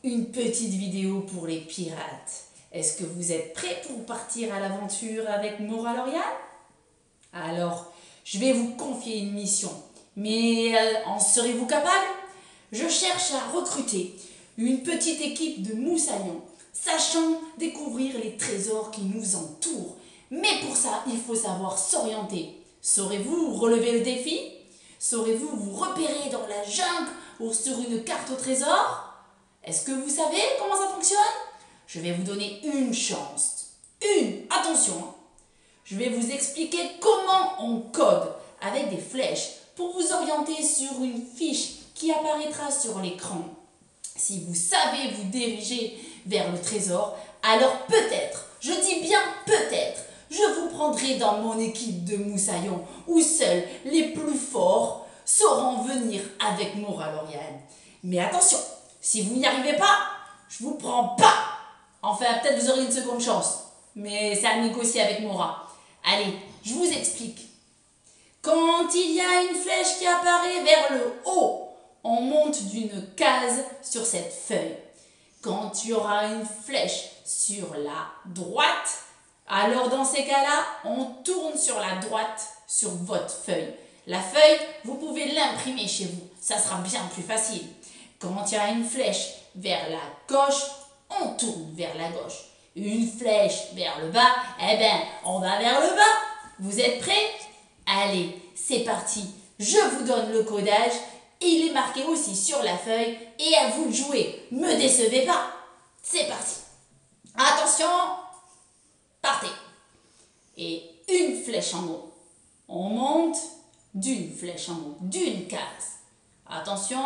une petite vidéo pour les pirates. Est-ce que vous êtes prêts pour partir à l'aventure avec Maura Lauriane? Alors, je vais vous confier une mission. Mais en serez-vous capable? Je cherche à recruter une petite équipe de moussaillons, sachant découvrir les trésors qui nous entourent. Mais pour ça, il faut savoir s'orienter. Saurez-vous relever le défi? Saurez-vous vous repérer dans la jungle ou sur une carte au trésor? Est-ce que vous savez comment ça fonctionne? Je vais vous donner une chance. Attention. Je vais vous expliquer comment on code avec des flèches pour vous orienter sur une fiche qui apparaîtra sur l'écran. Si vous savez vous diriger vers le trésor, alors peut-être, je dis bien peut-être, je vous prendrai dans mon équipe de moussaillons où seuls les plus forts sauront venir avec Maura Lauriane. Mais attention, si vous n'y arrivez pas, je vous prends pas. Enfin, peut-être vous aurez une seconde chance, mais c'est à négocier avec Maura. Allez, je vous explique. Quand il y a une flèche qui apparaît vers le haut, on monte d'une case sur cette feuille. Quand il y aura une flèche sur la droite, alors dans ces cas-là, on tourne sur la droite sur votre feuille. La feuille, vous pouvez l'imprimer chez vous. Ça sera bien plus facile. Quand il y a une flèche vers la gauche, on tourne vers la gauche. Une flèche vers le bas, eh bien, on va vers le bas. Vous êtes prêts? Allez, c'est parti. Je vous donne le codage. Il est marqué aussi sur la feuille et à vous de jouer. Me décevez pas. C'est parti. Attention, partez. Et une flèche en haut. On monte d'une flèche en haut, d'une case. Attention,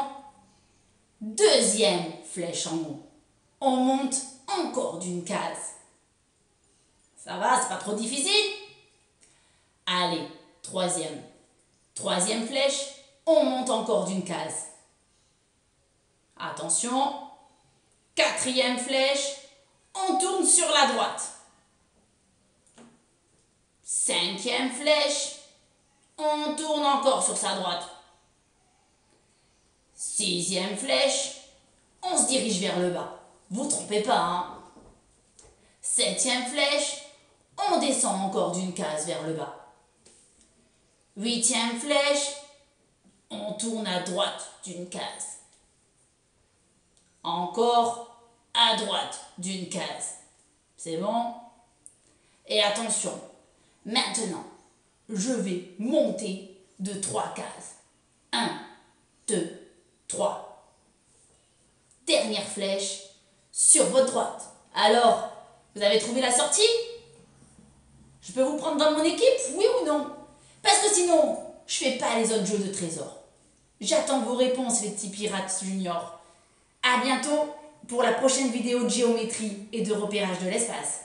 deuxième flèche en haut. On monte encore d'une case. Ça va, c'est pas trop difficile? Allez, troisième flèche, on monte encore d'une case. Attention, quatrième flèche, on tourne sur la droite. Cinquième flèche, on tourne encore sur sa droite. Sixième flèche, on se dirige vers le bas. Vous trompez pas, hein? Septième flèche, on descend encore d'une case vers le bas. Huitième flèche, on tourne à droite d'une case. Encore à droite d'une case. C'est bon? Et attention, maintenant, je vais monter de 3 cases. 1, 2, 3. Dernière flèche sur votre droite. Alors, vous avez trouvé la sortie? Je peux vous prendre dans mon équipe, oui ou non? Parce que sinon, je fais pas les autres jeux de trésors. J'attends vos réponses, les petits pirates juniors. À bientôt pour la prochaine vidéo de géométrie et de repérage de l'espace.